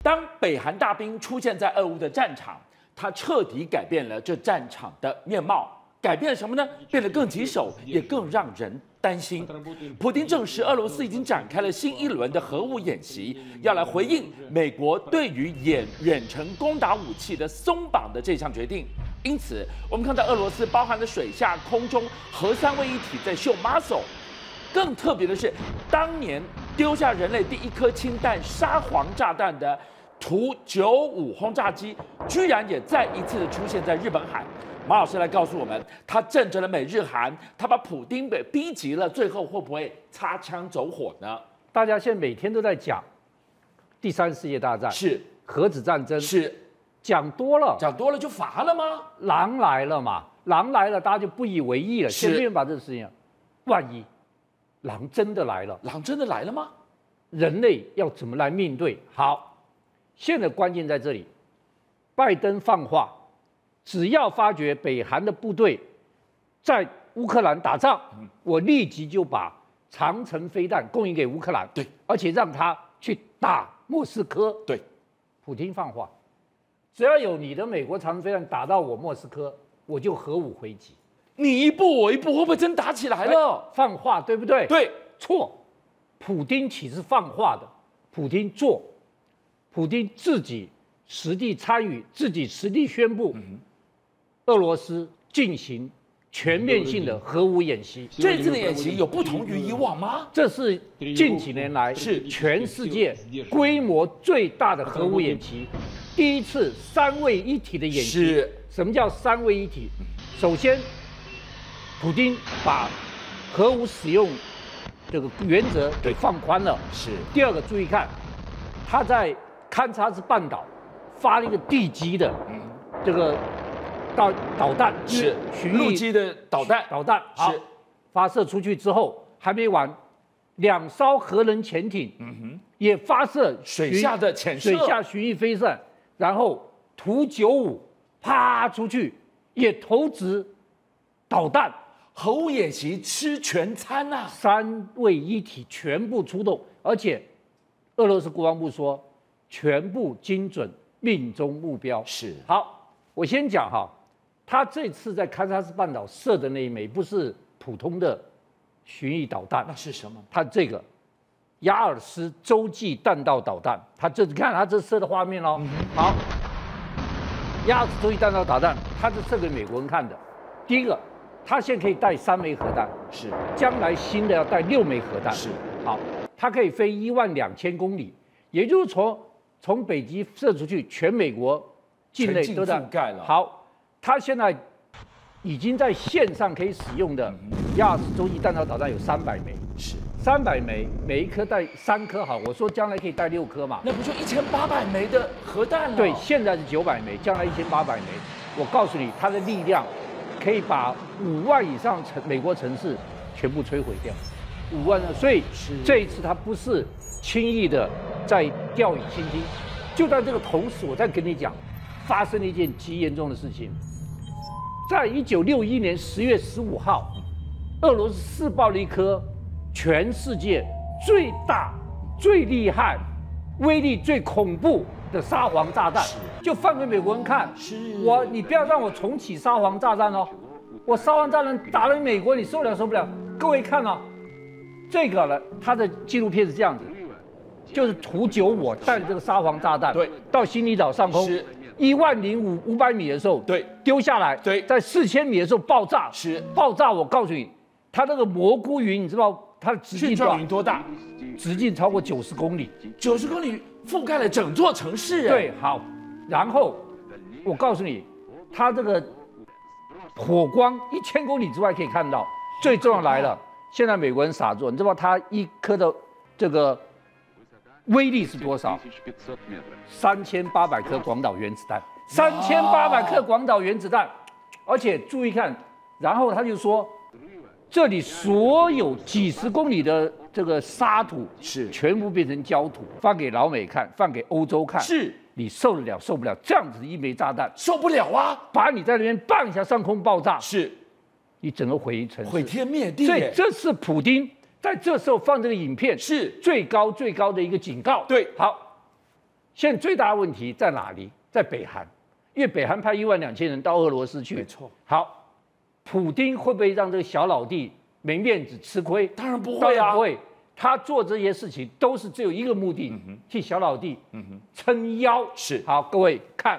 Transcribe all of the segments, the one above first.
当北韩大兵出现在俄乌的战场，它彻底改变了这战场的面貌。改变了什么呢？变得更棘手，也更让人担心。普丁证实，俄罗斯已经展开了新一轮的核武演习，要来回应美国对于远程攻打武器的松绑的这项决定。因此，我们看到俄罗斯包含了水下、空中核三位一体在秀 muscle。更特别的是，当年丢下人类第一颗氢弹沙皇炸弹的图95轰炸机，居然也再一次的出现在日本海。马老师来告诉我们，他震慑了美日韩，他把普丁给逼急了，最后会不会擦枪走火呢？ 大家现在每天都在讲第三世界大战， 是核子战争， 是讲多了就乏了吗？ 狼来了嘛，狼来了，大家就不以为意了，先不愿把这个事情，万一狼真的来了， 狼真的来了吗？ 人类要怎么来面对？好，现在关键在这里，拜登放话。只要发觉北韩的部队在乌克兰打仗，我立即就把长程飞弹供应给乌克兰， 对， 而且让他去打莫斯科。 对， 普丁放话，只要有你的美国长程飞弹打到我莫斯科，我就核武回击。 你一步我一步，会不会真打起来了？ 放话对不对？ 对， 错。普丁岂是放话的？普丁做，普丁自己实地参与，自己实地宣布。俄罗斯进行全面性的核武演习， 这次的演习有不同于以往吗？ 这是近几年来是全世界规模最大的核武演习，第一次三位一体的演习。 是， 什么叫三位一体？首先，普丁把核武使用这个原则给放宽了。 是。 第二个，注意看，他在堪察斯半岛发了一个地基的这个。导弹是陆基的导弹好，发射出去之后还没完，2艘核能潜艇，也发射水下的潜射、 水下巡弋飞弹，然后图95啪出去也投掷导弹， 核武演习吃全餐啊， 三位一体全部出动，而且俄罗斯国防部说全部精准命中目标。 是， 好，我先讲哈。他这次在堪察斯半岛射的那一枚不是普通的巡弋导弹， 那是什么？ 他这个亚尔斯洲际弹道导弹，他这你看他这射的画面哦。好，亚尔斯洲际弹道导弹，他是射给美国人看的。第一个，他现在可以带3枚核弹， 是， 将来新的要带6枚核弹， 是。 好，它可以飞12000公里，也就是从北极射出去，全美国境内都在覆盖了。 好。它现在已经在线上可以使用的亚尔斯洲际弹道导弹有300枚， 是 300枚，每一颗带3颗好。我说将来可以带6颗嘛， 那不就1800枚的核弹了？ 对，现在是900枚，将来1800枚。我告诉你，它的力量可以把5万以上美国城市全部摧毁掉，5万呢。所以这一次它不是轻易的在掉以轻心。就在这个同时，我再跟你讲，发生了一件极严重的事情。在1961年10月15号，俄罗斯试爆了一颗全世界最大、最厉害、威力最恐怖的沙皇炸弹，就放给美国人看。你不要让我重启沙皇炸弹哦！我沙皇炸弹打了美国，你受不了？各位看哦，这个呢，它的纪录片是这样子，就是图95带着这个沙皇炸弹， 对， 到新里岛上空。10500米的时候， 对， 丢下来， 对， 在4000米的时候爆炸， 是爆炸。我告诉你，它那个蘑菇云，你知道它的直径多大？ 直径超过90公里 ，90公里覆盖了整座城市。 对，好，然后我告诉你，它这个火光1000公里之外可以看到。最重要来了，现在美国人傻住，你知道它一颗的这个威力是多少？3800颗广岛原子弹，3800颗广岛原子弹，而且注意看，然后他就说，这里所有几十公里的这个沙土是全部变成焦土，放给老美看，放给欧洲看， 是你受得了受不了？这样子一枚炸弹受不了啊！ 把你在那边棒一下上空爆炸， 是你整个毁城市， 毁天灭地。 所以这是普丁在这时候放这个影片， 是最高的一个警告。 对， 好， 现在最大的问题在哪里？在北韩，因为北韩派12000人到俄罗斯去。 没错。 好，普丁会不会让这个小老弟没面子吃亏？ 当然不会啊， 不会。他做这些事情都是只有一个目的，替小老弟撑腰。 是。 好，各位看，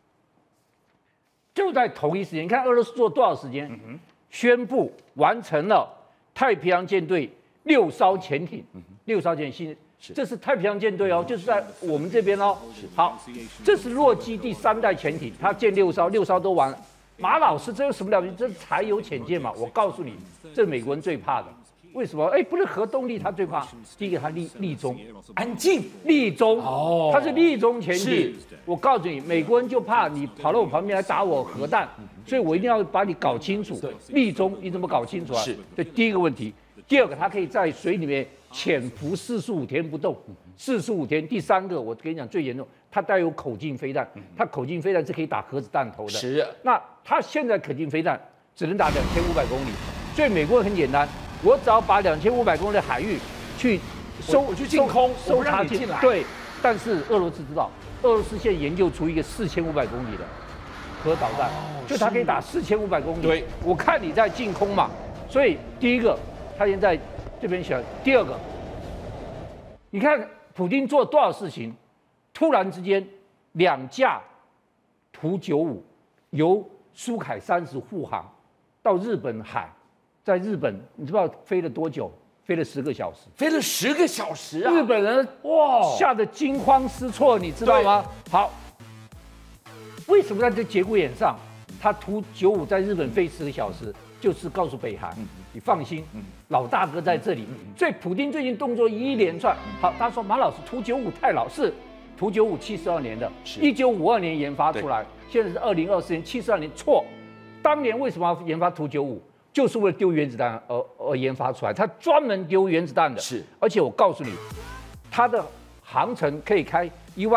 就在同一时间，你看俄罗斯做多少时间？宣布完成了太平洋舰队6艘潜艇，6艘潜艇。这是太平洋舰队哦，就是在我们这边哦。好，这是洛基第3代潜艇，它建6艘，6艘都完了。马老师，这有什么了不起？这是柴油潜舰嘛？我告诉你，这是美国人最怕的。为什么？不是核动力，他最怕。第一个，它立中， 安静， 立中。 哦， 它是立中潜艇。我告诉你，美国人就怕你跑到我旁边来打我核弹，所以我一定要把你搞清楚。立中，你怎么搞清楚啊？ 是。 这第一个问题。第二个，它可以在水里面潜伏45天不动，45天。第三个，我跟你讲最严重，它带有口径飞弹，它口径飞弹是可以打核子弹头的。 是。 那它现在口径飞弹只能打2500公里，所以美国很简单，我只要把2500公里的海域去我去净空， 搜查进来。对，但是俄罗斯知道，俄罗斯现在研究出一个4500公里的核导弹，就它可以打4500公里。 对， 我看你在净空嘛，所以第一个。他现在这边想，第二个，你看普丁做多少事情，突然之间2架图95由苏凯30护航到日本海，在日本你知不知道飞了多久？飞了10个小时， 飞了10个小时啊！ 日本人哇吓得惊慌失措，你知道吗？好，为什么在这节骨眼上，他图95在日本飞10个小时，就是告诉北韩。你放心，老大哥在这里。所以普丁最近动作一连串。好，他说马老师图95太老，是图9572年的，1952年研发出来，现在是2024年，72年错。当年为什么要研发图95？就是为了丢原子弹而研发出来，他专门丢原子弹的。 是， 而且我告诉你，它的航程可以开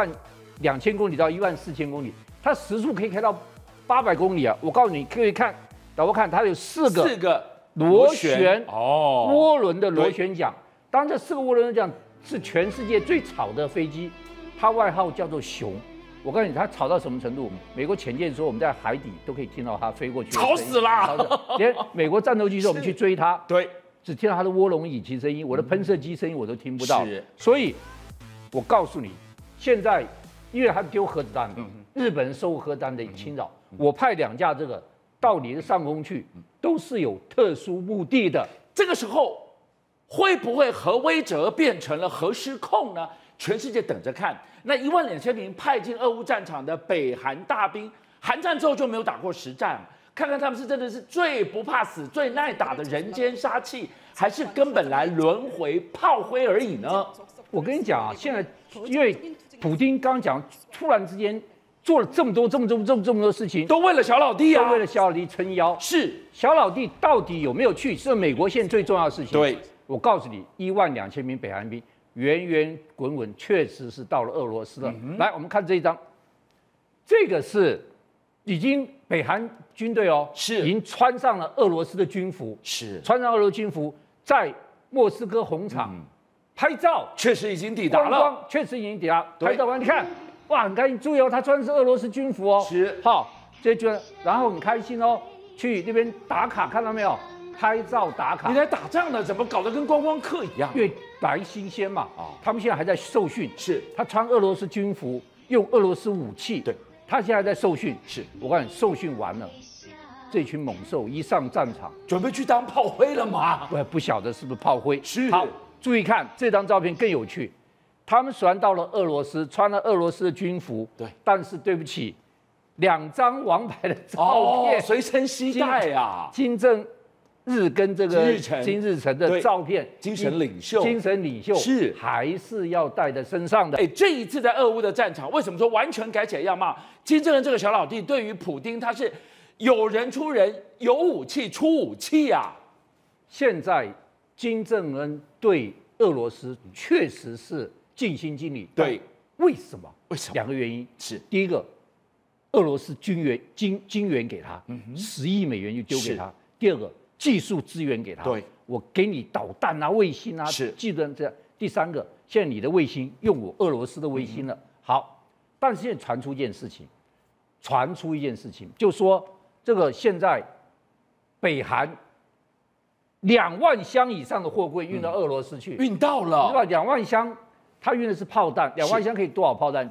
12000公里到14000公里，它时速可以开到800公里啊！我告诉你，可以看，导播看，它有4个螺旋涡轮的螺旋桨。当然，这4个涡轮桨是全世界最吵的飞机，它外号叫做熊。我告诉你，它吵到什么程度？美国潜舰说我们在海底都可以听到它飞过去， 吵死啦！ 连美国战斗机说我们去追它， 对， 只听到它的涡轮引擎声音，我的喷射机声音我都听不到。所以，我告诉你，现在因为它丢核子弹，日本人收核弹的侵扰，我派2架这个到你的上空去，都是有特殊目的的。 这个时候会不会核威慑变成了核失控呢？全世界等着看。那12000名派进俄乌战场的北韩大兵，韩战之后就没有打过实战，看看他们是真的是最不怕死、最耐打的人间杀气，还是根本来轮回炮灰而已呢？ 我跟你讲啊，现在因为普丁刚刚讲，突然之间做了这么多事情， 都为了小老弟啊， 都为了小老弟撑腰。 是小老弟到底有没有去，是美国现在最重要的事情。 对， 我告诉你，12000名北韩兵。圆圆滚滚，确实是到了俄罗斯了。来，我们看这一张，这个是已经北韩军队哦， 是已经穿上了俄罗斯的军服， 是穿上俄罗斯军服，在莫斯科红场拍照， 确实已经抵达了， 确实已经抵达。拍照完，你看，哇，很开心，注意哦，他穿的是俄罗斯军服哦， 是好，这就然后很开心哦，去那边打卡，看到没有？拍照打卡， 你来打仗的，怎么搞得跟观光客一样？ 因为白新鲜嘛，他们现在还在受训， 是他穿俄罗斯军服，用俄罗斯武器， 对， 他现在在受训。 是我告诉你，受训完了，这群猛兽一上战场， 准备去当炮灰了吗？ 不晓得是不是炮灰。 是。 好，注意看这张照片更有趣，他们虽然到了俄罗斯，穿了俄罗斯的军服， 对， 但是对不起，2张王牌的照片随身携带呀， 金正日跟这个金日成的照片， 精神领袖是还是要带在身上的。 这一次在俄乌的战场，为什么说完全改起来样貌？金正恩这个小老弟对于普丁，他是有人出人，有武器出武器啊。 现在金正恩对俄罗斯确实是尽心尽力。 对， 为什么 ？2 个原因是： 第一个，俄罗斯金援给他，10亿美元就丢给他；第二个，技术资源给他， 对， 我给你导弹啊、卫星啊， 是， 技能这样。第三个，现在你的卫星用我俄罗斯的卫星了， 好，但是现在传出一件事情，就说这个现在北韩2万箱以上的货柜运到俄罗斯去， 运到了， 对吧？2万箱，它运的是炮弹，2万箱可以多少炮弹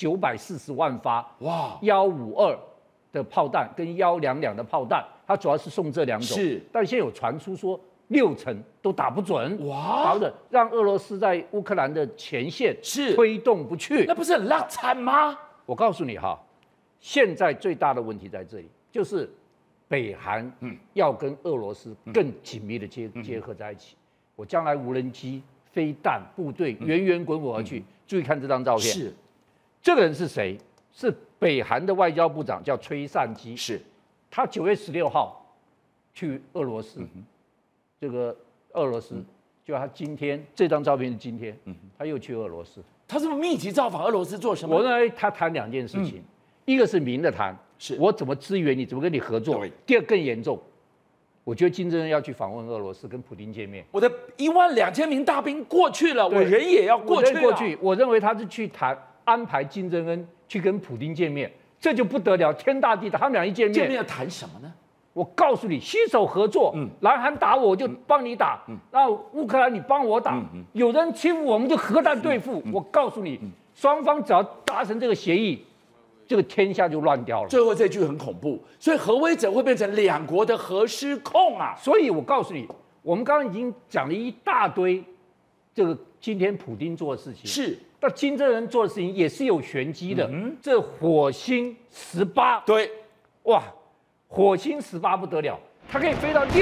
？940万发，哇！152的炮弹跟122的炮弹，它主要是送这2种。 是， 但现在有传出说60%都打不准， 哇！ 打不准，让俄罗斯在乌克兰的前线是推动不去， 那不是很浪惨吗？ 我告诉你哈，现在最大的问题在这里，就是北韩要跟俄罗斯更紧密的结合在一起。我将来无人机、飞弹、部队源源滚滚而去。注意看这张照片， 是这个人是谁？是北韩的外交部长，叫崔善基。 是， 他9月16号去俄罗斯，这个俄罗斯，就他今天这张照片是今天，他又去俄罗斯。 他是不是密集造访俄罗斯做什么？ 我认为他谈2件事情，一个是明的谈， 是我怎么支援你，怎么跟你合作；第二更严重，我觉得金正恩要去访问俄罗斯，跟普丁见面。 我的12000名大兵过去了，我人也要过去。 我认为他是去安排金正恩去跟普丁见面，这就不得了，天大地大。他们俩一见面要谈什么呢？ 我告诉你，携手合作。南韩打我就帮你打，那乌克兰你帮我打，有人欺负我们就核弹对付。我告诉你，双方只要达成这个协议，这个天下就乱掉了。 最后这句很恐怖，所以核威者会变成2国的核失控啊！ 所以我告诉你，我们刚刚已经讲了一大堆，这个今天普丁做的事情是， 但金正恩做的事情也是有玄机的。这火星18， 对， 哇！火星18不得了，它可以飞到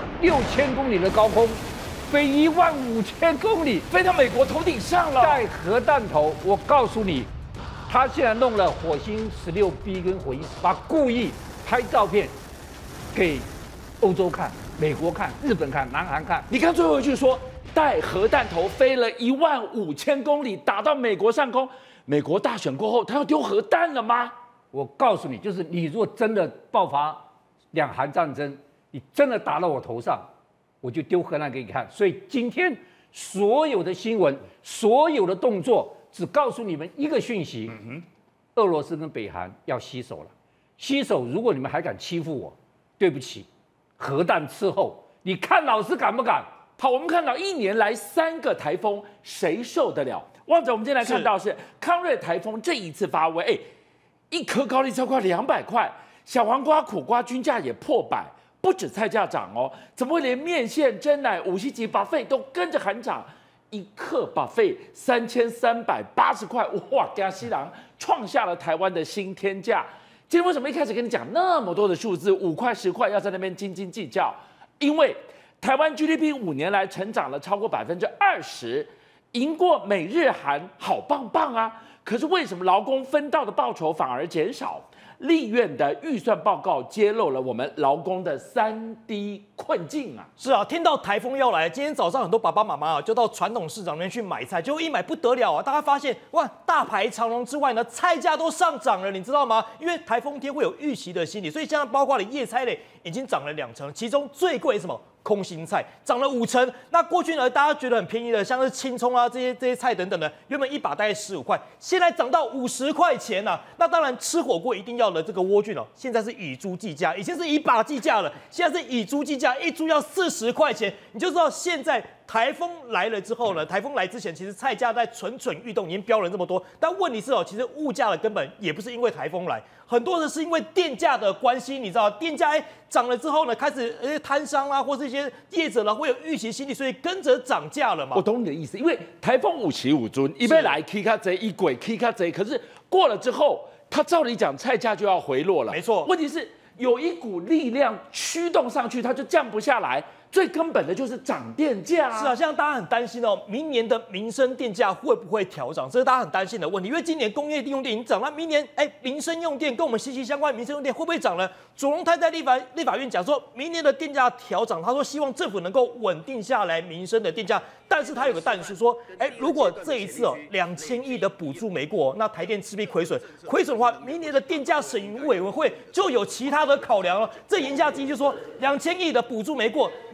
6000公里的高空，飞15000公里， 飞到美国头顶上了， 带核弹头。我告诉你，他现在弄了火星16B 跟火星18，故意拍照片给欧洲看、美国看、日本看、南韩看。 你看最后一句说，带核弹头飞了15000公里，打到美国上空。美国大选过后，他要丢核弹了吗？ 我告诉你，就是你如果真的爆发2韩战争，你真的打到我头上，我就丢核弹给你看。所以今天所有的新闻、所有的动作，只告诉你们一个讯息：俄罗斯跟北韩要携手了。携手，如果你们还敢欺负我，对不起，核弹伺候。你看老师敢不敢？ 好，我们看到1年来3个台风，谁受得了？望着我们今天来看到是康瑞台风这一次发威，1颗高丽菜快200块，小黄瓜、苦瓜均价也破100，不止菜价涨哦，怎么会连面线、蒸奶、五星级 buffet 都跟着喊涨？1克 buffet 3380块，哇！加西郎创下了台湾的新天价。今天为什么一开始跟你讲那么多的数字，5块10块要在那边斤斤计较？因为台湾 GDP 5年来成长了超过20%，赢过美日韩，好棒棒啊！可是为什么劳工分到的报酬反而减少？立院的预算报告揭露了我们劳工的3D 困境啊！ 是啊，听到台风要来，今天早上很多爸爸妈妈就到传统市场那边去买菜，结果一买不得了啊！大家发现哇，大排长龙之外呢，菜价都上涨了，你知道吗？因为台风天会有预期的心理，所以现在包括了叶菜类已经涨了2成，其中最贵是什么？空心菜涨了5成。那过去呢，大家觉得很便宜的，像是青葱啊这些菜等等的，原本一把大概15块，现在涨到50块钱啊。那当然吃火锅一定要的这个莴苣哦，现在是以株计价，以前是以把计价了，现在是以株计价，一株要40块钱，你就知道现在台风来了之后呢，台风来之前其实菜价在蠢蠢欲动，已经飙了这么多。但问题是哦，其实物价的根本也不是因为台风来，很多的是因为电价的关系，你知道电价涨了之后呢，开始摊商啦或是一些业者呢会有预期心理，所以跟着涨价了嘛。 我懂你的意思，因为台风5期5尊，一杯来 K 卡贼，一轨 K 卡贼，可是过了之后，它照理讲菜价就要回落了。 没错， 问题是有一股力量驱动上去，它就降不下来。最根本的就是涨电价啊！ 是啊，现在大家很担心哦，明年的民生电价会不会调涨？这是大家很担心的问题。因为今年工业利用电已经涨了，明年民生用电跟我们息息相关，民生用电会不会涨呢？左荣泰在立法院讲说，明年的电价调涨，他说希望政府能够稳定下来民生的电价，但是他有个但是说，如果这一次2000亿的补助没过，那台电势必亏损，亏损的话，明年的电价审议委员会就有其他的考量了。这言下之意就是说，2000亿的补助没过，明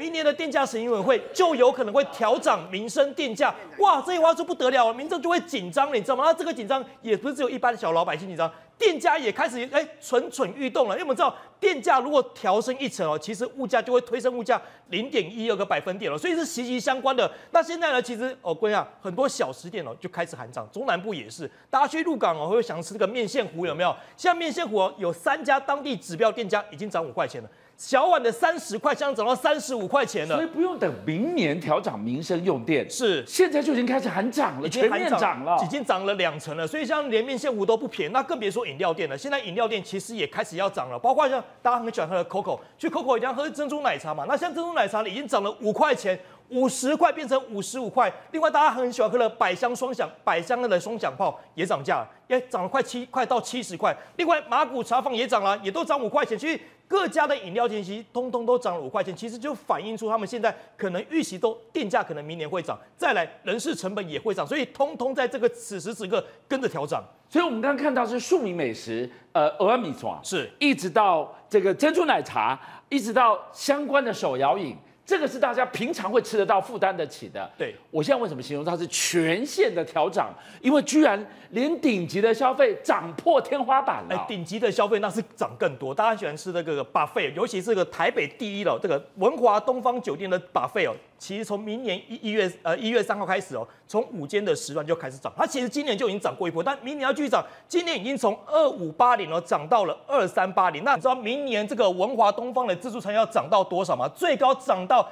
明年的电价审议委员会就有可能会调涨民生电价。哇，这一话就不得了了，民众就会紧张了，你知道吗？那这个紧张也不是只有一般的小老百姓紧张。电价也开始蠢蠢欲动了，因为我们知道电价如果调升1成其实物价就会推升物价0.12个百分点了，所以是息息相关的。那现在呢，其实我跟你讲，很多小吃店就开始喊涨，中南部也是，大家去鹿港会想吃这个面线糊有没有？现在面线糊有3家当地指标店家已经涨5块钱了。小碗的30块，现在涨到35块钱了， 所以不用等明年调涨民生用电， 是现在就已经开始喊涨了，全面涨了， 已经涨了2成了。所以像连面线糊都不便宜，那更别说饮料店了。现在饮料店其实也开始要涨了，包括像大家很喜欢喝的 COCO， 去 COCO 一定要喝珍珠奶茶嘛。那像珍珠奶茶已经涨了5块钱。50块变成55块，另外大家很喜欢喝的百香的双响炮也涨价了，也涨了快到70块。另外马古茶坊也涨了，也都涨5块钱。其实各家的饮料店其实通通都涨了5块钱，其实就反映出他们现在可能预期电价可能明年会涨，再来人事成本也会涨，所以通通在这个此时此刻跟着调涨。 所以我们刚刚看到是庶民美食，蚵仔米线是， 一直到这个珍珠奶茶，一直到相关的手摇饮。这个是大家平常会吃得到、负担得起的。 对， 我现在为什么形容它是全线的调涨？因为居然连顶级的消费涨破天花板了。 顶级的消费那是涨更多，大家喜欢吃这个 buffet， 尤其是这个台北第一这个文华东方酒店的 buffet 其实从明年1月3号开始从午间的时段就开始涨，它其实今年就已经涨过一波，但明年要继续涨，今年已经从2580涨到了2380。那你知道明年这个文华东方的自助餐要涨到多少吗？最高涨到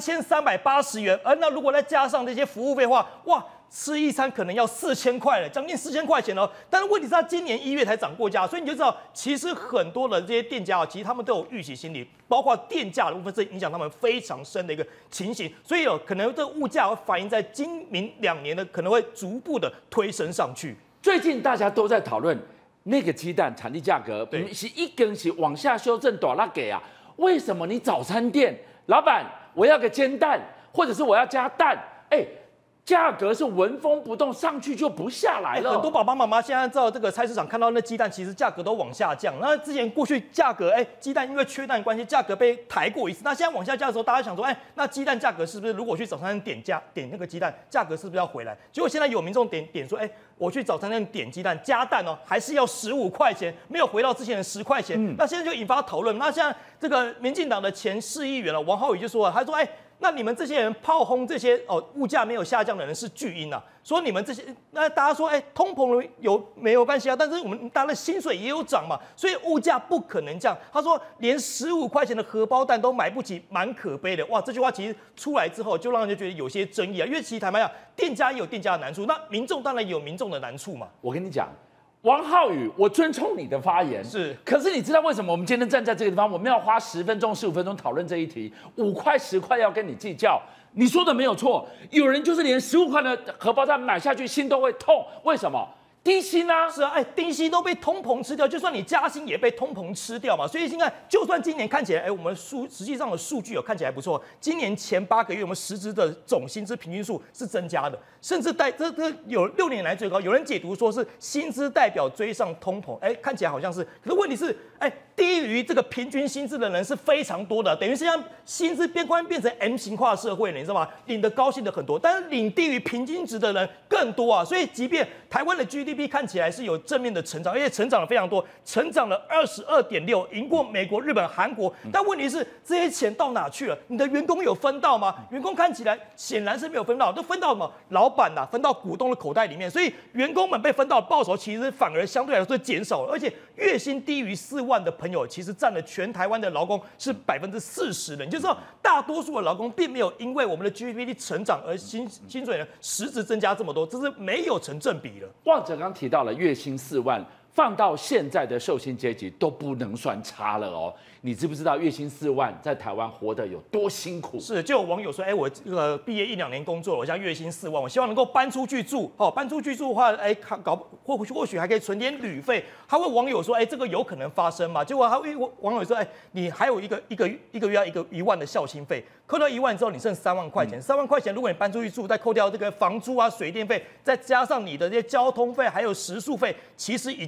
3380元，而那如果再加上这些服务费的话，哇！吃一餐可能要4000块了，将近4000块钱了。但是问题是，他今年1月才涨过价，所以你就知道，其实很多的这些店家其实他们都有预期心理，包括电价的部分是影响他们非常深的一个情形。所以可能这个物价会反映在今明2年的可能会逐步的推升上去。 最近大家都在讨论那个鸡蛋产地价格，是一根是往下修正多拉给啊？为什么你早餐店老板我要个煎蛋，或者是我要加蛋，价格是纹风不动，上去就不下来了。 很多爸爸妈妈现在在这个菜市场看到那鸡蛋，其实价格都往下降。那之前过去价格，鸡蛋因为缺蛋关系，价格被抬过一次。那现在往下降的时候，大家想说，那鸡蛋价格是不是如果去早餐店点那个鸡蛋，价格是不是要回来？结果现在有民众点说，我去早餐店点鸡蛋加蛋还是要15块钱，没有回到之前的10块钱。那现在就引发讨论。那现在这个民进党的前市议员王浩宇就说了，他说，那你们这些人炮轰这些物价没有下降的人是巨婴啊，说你们这些，那大家说通膨没有关系啊，但是我们大家的薪水也有涨嘛，所以物价不可能降。他说连15块钱的荷包蛋都买不起，蛮可悲的。哇，这句话其实出来之后就让人觉得有些争议啊，因为其实坦白讲，店家也有店家的难处，那民众当然也有民众的难处嘛。 我跟你讲。王浩宇，我尊重你的发言， 是。 可是你知道为什么我们今天站在这个地方，我们要花10分钟、15分钟讨论这一题？5块、10块要跟你计较，你说的没有错。有人就是连15块的荷包蛋买下去，心都会痛。为什么？低薪啊， 是啊，低薪都被通膨吃掉，就算你加薪也被通膨吃掉嘛。所以现在就算今年看起来，我们实际上的数据看起来不错，今年前8个月我们实质的总薪资平均数是增加的，甚至这有6年来最高。有人解读说是薪资代表追上通膨，看起来好像是，可是问题是，低于这个平均薪资的人是非常多的，等于是像薪资变成 M 型化社会了，你知道吗？领得高薪的很多，但是领低于平均值的人更多啊。所以即便台湾的 GDP 看起来是有正面的成长，而且成长了非常多，成长了22.6%，赢过美国、日本、韩国。但问题是这些钱到哪去了？你的员工有分到吗？员工看起来显然是没有分到，都分到什么？老板分到股东的口袋里面。所以员工们被分到的报酬其实反而相对来说减少了，而且月薪低于4万的朋友，其实占了全台湾的劳工是40%的。你就知道大多数的劳工并没有因为我们的 GDP 成长而薪水呢实质增加这么多，这是没有成正比的。 旺哲刚提到了月薪4万，放到现在的受薪阶级都不能算差了哦。你知不知道月薪4万在台湾活得有多辛苦？ 是，就有网友说，我毕业1-2年工作了，我现在月薪4万，我希望能够搬出去住。搬出去住的话，或许还可以存点旅费。他问网友说，这个有可能发生吗？结果网友说，你还有一个月要1万的孝心费，扣掉1万之后，你剩3万块钱。3万块钱，如果你搬出去住，再扣掉这个房租啊、水电费，再加上你的这些交通费还有食宿费，其实已经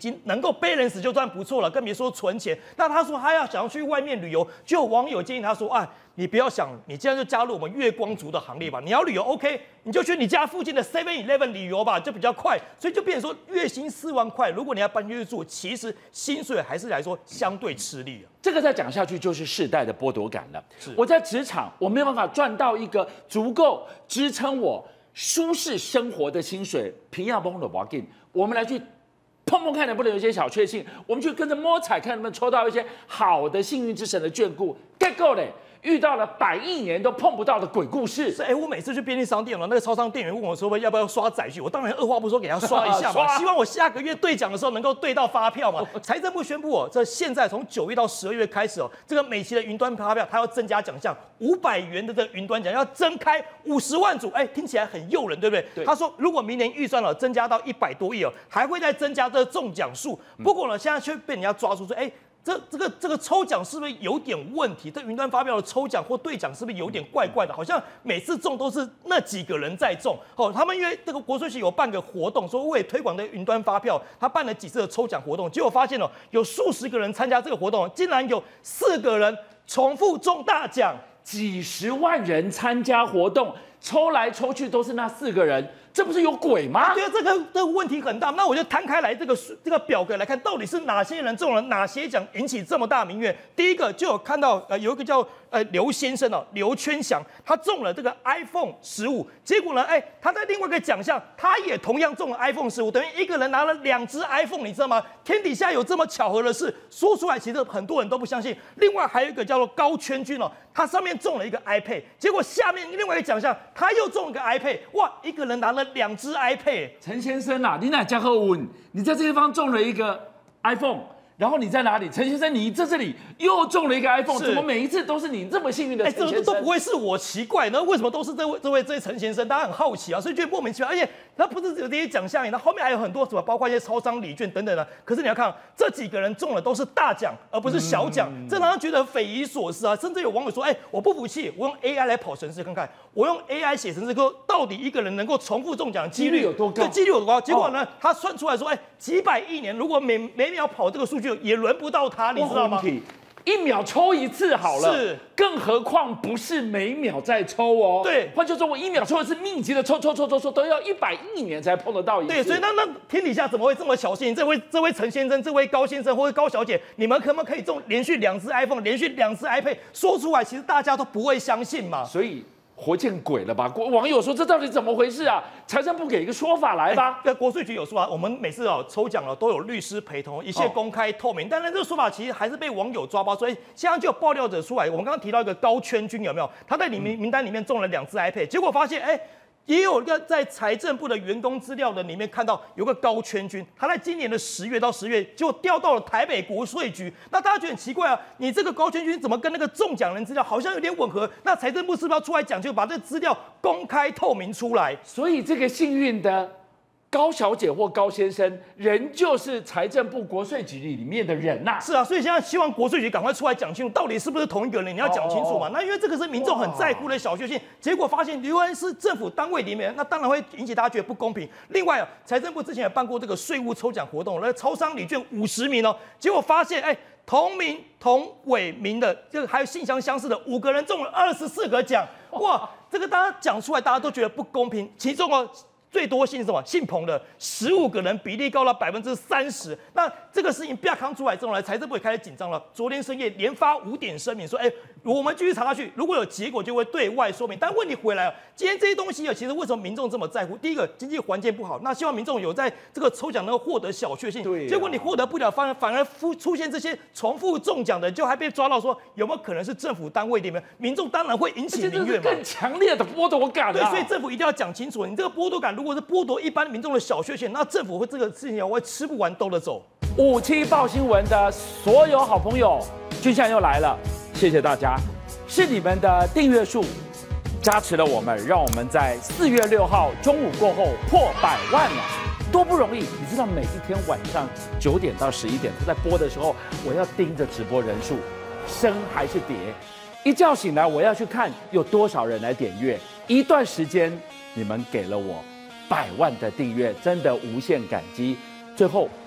经能够 balance 就算不错了，更别说存钱。那他说他想要去外面旅游，就有网友建议他说，啊，你不要想，你现在就加入我们月光族的行列吧。你要旅游 OK， 你就去你家附近的 7-Eleven 旅游吧，就比较快。所以就变成说月薪4万块，如果你要搬进去住，其实薪水还是来说相对吃力啊。 这个再讲下去就是世代的剥夺感了。我在职场，我没有办法赚到一个足够支撑我舒适生活的薪水，平亚崩的瓦金，我们来去碰碰看能不能有一些小确幸，我们去跟着摸彩，看能不能抽到一些好的幸运之神的眷顾。get 够嘞！遇到了100亿年都碰不到的鬼故事。 我每次去便利商店了，那个超商店员问我说要不要刷载具，我当然二话不说给他刷一下嘛，希望我下个月兑奖的时候能够兑到发票嘛。财政部宣布这现在从9月到12月开始这个美琪的云端发票它要增加奖项500元的这个云端奖，要增开50万组，听起来很诱人，对不对？对。他说如果明年预算增加到100多亿还会再增加这个中奖数。不过呢，现在却被人家抓住说，这个抽奖是不是有点问题？这云端发票的抽奖或兑奖是不是有点怪怪的？好像每次中都是那几个人在中。他们因为这个国税局有办个活动，说为推广的云端发票，他办了几次的抽奖活动，结果发现有数十个人参加这个活动，竟然有4个人重复中大奖， 几十万人参加活动，抽来抽去都是那4个人。这不是有鬼吗？ 对啊，这个问题很大。那我就摊开来这个表格来看，到底是哪些人中了哪些奖，引起这么大民怨？第一个就有看到有一个叫刘先生刘圈祥，他中了这个 iPhone 15，结果呢，他在另外一个奖项，他也同样中了 iPhone 15，等于一个人拿了2只 iPhone， 你知道吗？天底下有这么巧合的事，说出来其实很多人都不相信。另外还有一个叫做高圈君他上面中了一个 iPad， 结果下面另外一个奖项他又中了个 iPad， 哇，一个人拿了2只 iPad。 陈先生啊，你哪家和稳？你在这地方中了一个 iPhone。然后你在哪里，陈先生？你在这里又中了一个 iPhone， 怎么每一次都是你这么幸运的陈先生？ 这都不会是我奇怪呢？为什么都是这位陈先生？大家很好奇啊，所以觉得莫名其妙。而且他不是只有这些奖项，他后面还有很多什么，包括一些超商礼券等等的。可是你要看这几个人中了都是大奖，而不是小奖，这让人觉得匪夷所思啊！甚至有网友说：“我不服气，我用 AI 来跑程式看看，我用 AI 写程式，到底一个人能够重复中奖的几率有多高？ 对，几率有多高？结果呢，他算出来说，几百亿年，如果每秒跑这个数据，也轮不到他，你知道吗 ？1秒抽一次好了， 是， 更何况不是每秒在抽哦。 对， 换句话说，我1秒抽一次，密集的抽，都要100亿年才碰得到一次。 对，所以那天底下怎么会这么巧幸？这位陈先生、这位高先生或者高小姐，你们可不可以中连续2只 iPhone、连续2只 iPad？ 说出来，其实大家都不会相信嘛。 所以。活见鬼了吧！网友说这到底怎么回事啊？财政部给一个说法来吧。 国税局有说我们每次抽奖都有律师陪同，一切公开透明。但是这个说法其实还是被网友抓包，所以现在就有爆料者出来。我们刚刚提到一个高圈君有没有？他在名单里面中了2只 iPad， 结果发现也有一个在财政部的员工资料的里面看到有个高圈君，他在今年的10月到10月就调到了台北国税局。那大家觉得很奇怪啊，你这个高圈君怎么跟那个中奖人资料好像有点吻合？那财政部是不是要出来讲，就把这个资料公开透明出来？ 所以这个幸运的高小姐或高先生，人就是财政部国税局里面的人呐。 是啊，所以现在希望国税局赶快出来讲清楚，到底是不是同一个人，你要讲清楚嘛。那因为这个是民众很在乎的小确幸，结果发现原来是政府单位里面，那当然会引起大家觉得不公平。另外财政部之前也办过这个税务抽奖活动，那超商礼券50名结果发现同名同尾名的，这个还有信箱相似的5个人中了24个奖，哇，这个大家讲出来，大家都觉得不公平。其中最多姓什么？姓彭的15个人，比例高到30%。那这个事情不要扛出来之后呢，财政部也开始紧张了。昨天深夜连发5点声明，说，我们继续查下去，如果有结果就会对外说明。但问题回来了，今天这些东西其实为什么民众这么在乎？第一个，经济环境不好，那希望民众有在这个抽奖能够获得小确幸。对、结果你获得不了，反而出现这些重复中奖的，就还被抓到说有没有可能是政府单位里面，民众当然会引起民怨嘛。 更强烈的剥夺感对，所以政府一定要讲清楚，你这个剥夺感。如果是剥夺一般民众的小确幸，那政府会这个事情会吃不完兜着走。 57报新闻的所有好朋友，军相又来了，谢谢大家，是你们的订阅数加持了我们，让我们在4月6号中午过后破100万了，多不容易！你知道每一天晚上9点到11点，他在播的时候，我要盯着直播人数升还是跌，一觉醒来我要去看有多少人来点阅，一段时间你们给了我100万的订阅，真的无限感激。最后，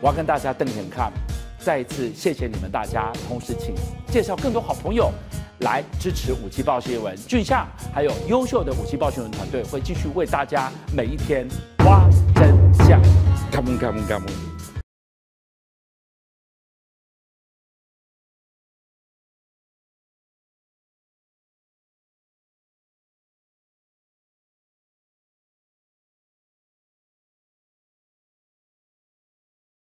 我要跟大家瞪眼看，再一次谢谢你们大家，同时请介绍更多好朋友来支持57报新闻。俊相还有优秀的57报新闻团队会继续为大家每一天挖真相。Come on, come on, come on.